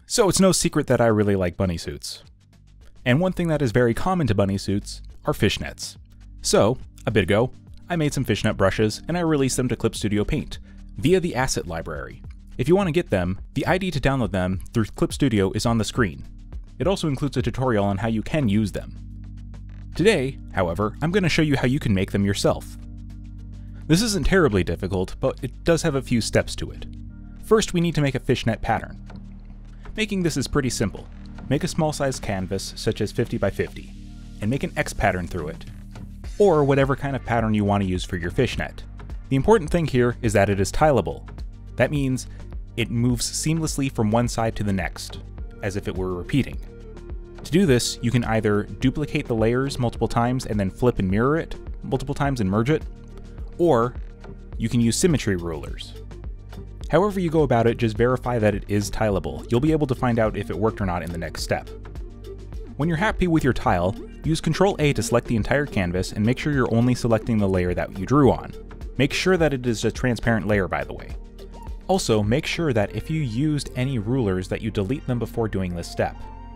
So it's no secret that I really like bunny suits. And one thing that is very common to bunny suits are fishnets. So, a bit ago, I made some fishnet brushes and I released them to Clip Studio Paint via the asset library. If you want to get them, the ID to download them through Clip Studio is on the screen. It also includes a tutorial on how you can use them. Today, however, I'm going to show you how you can make them yourself. This isn't terribly difficult, but it does have a few steps to it. First, we need to make a fishnet pattern. Making this is pretty simple. Make a small size canvas, such as 50 by 50, and make an X pattern through it, or whatever kind of pattern you want to use for your fishnet. The important thing here is that it is tileable. That means it moves seamlessly from one side to the next, as if it were repeating. To do this, you can either duplicate the layers multiple times and then flip and mirror it multiple times and merge it, or you can use symmetry rulers. However you go about it, just verify that it is tileable. You'll be able to find out if it worked or not in the next step. When you're happy with your tile, use Ctrl-A to select the entire canvas and make sure you're only selecting the layer that you drew on. Make sure that it is a transparent layer, by the way. Also, make sure that if you used any rulers that you delete them before doing this step.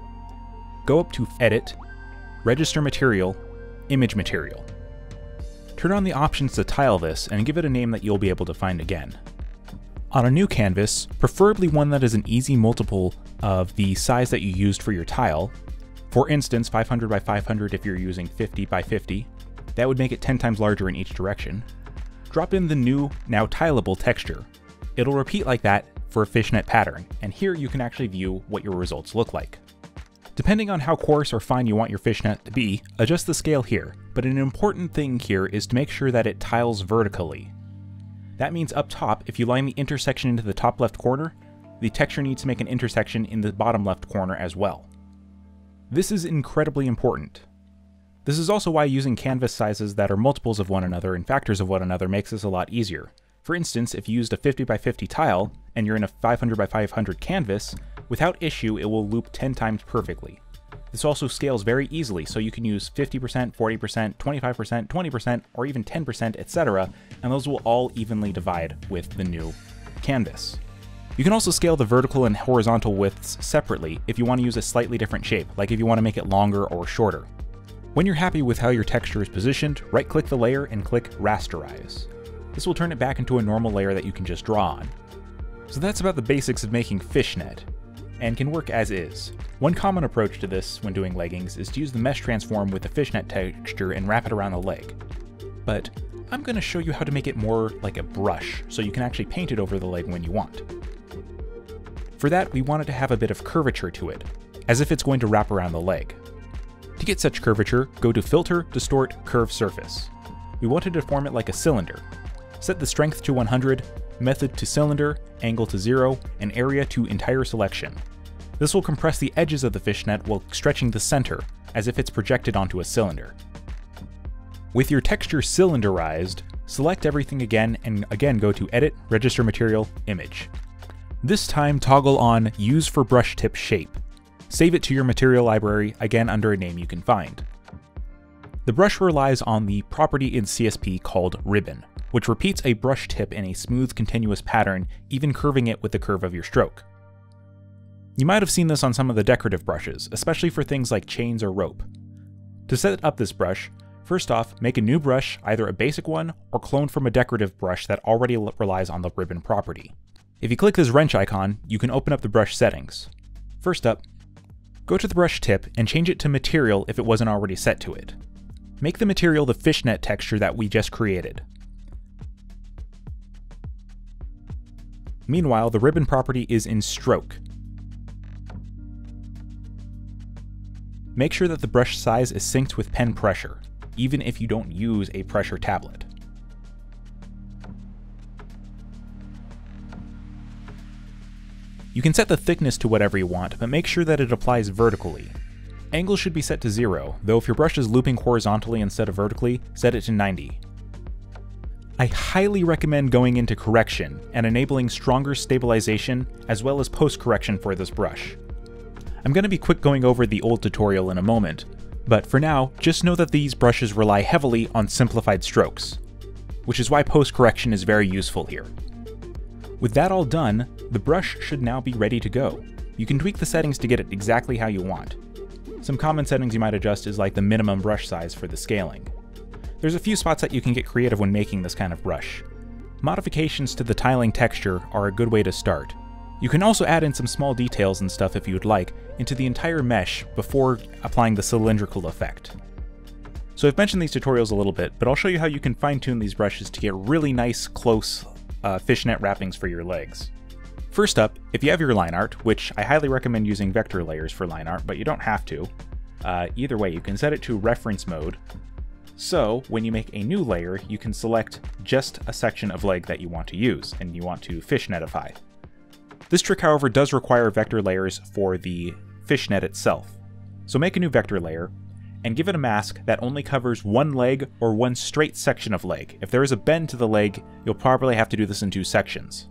Go up to Edit, Register Material, Image Material. Turn on the options to tile this and give it a name that you'll be able to find again. On a new canvas, preferably one that is an easy multiple of the size that you used for your tile, for instance 500 by 500 if you're using 50 by 50, that would make it 10 times larger in each direction. Drop in the new, now tileable texture. It'll repeat like that for a fishnet pattern, and here you can actually view what your results look like. Depending on how coarse or fine you want your fishnet to be, adjust the scale here, but an important thing here is to make sure that it tiles vertically. That means up top, if you line the intersection into the top left corner, the texture needs to make an intersection in the bottom left corner as well. This is incredibly important. This is also why using canvas sizes that are multiples of one another and factors of one another makes this a lot easier. For instance, if you used a 50 by 50 tile, and you're in a 500 by 500 canvas, without issue it will loop 10 times perfectly. This also scales very easily, so you can use 50%, 40%, 25%, 20%, or even 10%, etc., and those will all evenly divide with the new canvas. You can also scale the vertical and horizontal widths separately if you want to use a slightly different shape, like if you want to make it longer or shorter. When you're happy with how your texture is positioned, right-click the layer and click Rasterize. This will turn it back into a normal layer that you can just draw on. So that's about the basics of making fishnet, and can work as is. One common approach to this when doing leggings is to use the mesh transform with the fishnet texture and wrap it around the leg. But I'm going to show you how to make it more like a brush, so you can actually paint it over the leg when you want. For that, we want it to have a bit of curvature to it, as if it's going to wrap around the leg. To get such curvature, go to Filter, Distort, Curve Surface. We want to deform it like a cylinder. Set the strength to 100, method to cylinder, angle to 0, and area to entire selection. This will compress the edges of the fishnet while stretching the center, as if it's projected onto a cylinder. With your texture cylinderized, select everything again and again go to Edit, Register Material, Image. This time toggle on Use for Brush Tip Shape. Save it to your material library, again under a name you can find. The brush relies on the property in CSP called Ribbon, which repeats a brush tip in a smooth continuous pattern, even curving it with the curve of your stroke. You might have seen this on some of the decorative brushes, especially for things like chains or rope. To set up this brush, first off, make a new brush, either a basic one or cloned from a decorative brush that already relies on the ribbon property. If you click this wrench icon, you can open up the brush settings. First up, go to the brush tip and change it to material if it wasn't already set to it. Make the material the fishnet texture that we just created. Meanwhile, the ribbon property is in stroke. Make sure that the brush size is synced with pen pressure, even if you don't use a pressure tablet. You can set the thickness to whatever you want, but make sure that it applies vertically. Angle should be set to 0, though if your brush is looping horizontally instead of vertically, set it to 90. I highly recommend going into correction and enabling stronger stabilization as well as post-correction for this brush. I'm going to be quick going over the old tutorial in a moment, but for now, just know that these brushes rely heavily on simplified strokes, which is why post-correction is very useful here. With that all done, the brush should now be ready to go. You can tweak the settings to get it exactly how you want. Some common settings you might adjust is like the minimum brush size for the scaling. There's a few spots that you can get creative when making this kind of brush. Modifications to the tiling texture are a good way to start. You can also add in some small details and stuff if you'd like into the entire mesh before applying the cylindrical effect. So I've mentioned these tutorials a little bit, but I'll show you how you can fine-tune these brushes to get really nice, close fishnet wrappings for your legs. First up, if you have your line art, which I highly recommend using vector layers for line art, but you don't have to. Either way, you can set it to reference mode. So when you make a new layer, you can select just a section of leg that you want to use, and you want to fishnetify. This trick, however, does require vector layers for the fishnet itself. So make a new vector layer, and give it a mask that only covers one leg or one straight section of leg. If there is a bend to the leg, you'll probably have to do this in 2 sections.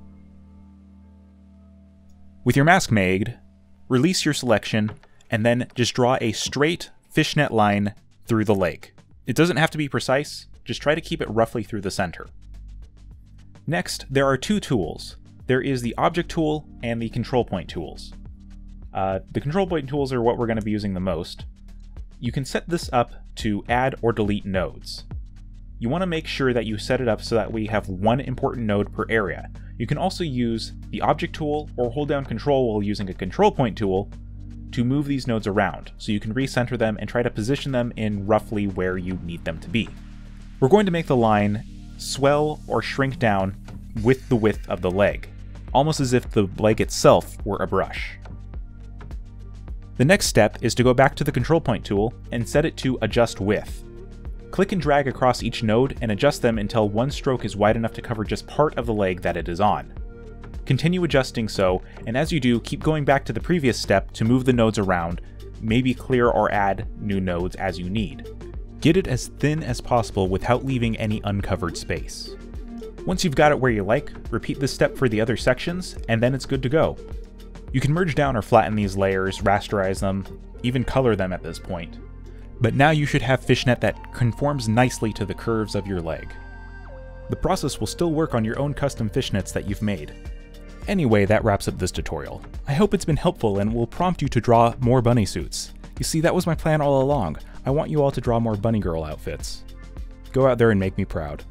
With your mask made, release your selection, and then just draw a straight fishnet line through the leg. It doesn't have to be precise, just try to keep it roughly through the center. Next, there are 2 tools. There is the object tool and the control point tools. The control point tools are what we're going to be using the most. You can set this up to add or delete nodes. You want to make sure that you set it up so that we have one important node per area. You can also use the object tool or hold down control while using a control point tool to move these nodes around, so you can recenter them and try to position them in roughly where you need them to be. We're going to make the line swell or shrink down with the width of the leg, almost as if the leg itself were a brush. The next step is to go back to the control point tool and set it to adjust width. Click and drag across each node and adjust them until one stroke is wide enough to cover just part of the leg that it is on. Continue adjusting so, and as you do, keep going back to the previous step to move the nodes around, maybe clear or add new nodes as you need. Get it as thin as possible without leaving any uncovered space. Once you've got it where you like, repeat this step for the other sections, and then it's good to go. You can merge down or flatten these layers, rasterize them, even color them at this point. But now you should have fishnet that conforms nicely to the curves of your leg. The process will still work on your own custom fishnets that you've made. Anyway, that wraps up this tutorial. I hope it's been helpful and will prompt you to draw more bunny suits. You see, that was my plan all along. I want you all to draw more bunny girl outfits. Go out there and make me proud.